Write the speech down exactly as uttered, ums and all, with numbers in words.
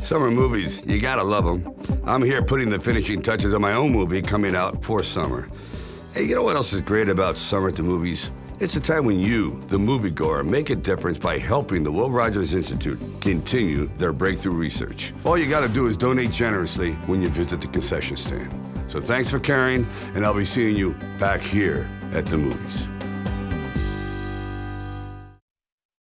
Summer movies, you gotta love them. I'm here putting the finishing touches on my own movie coming out for summer. Hey, you know what else is great about summer at the movies? It's a time when you, the moviegoer, make a difference by helping the Will Rogers Institute continue their breakthrough research. All you gotta do is donate generously when you visit the concession stand. So thanks for caring, and I'll be seeing you back here at the movies.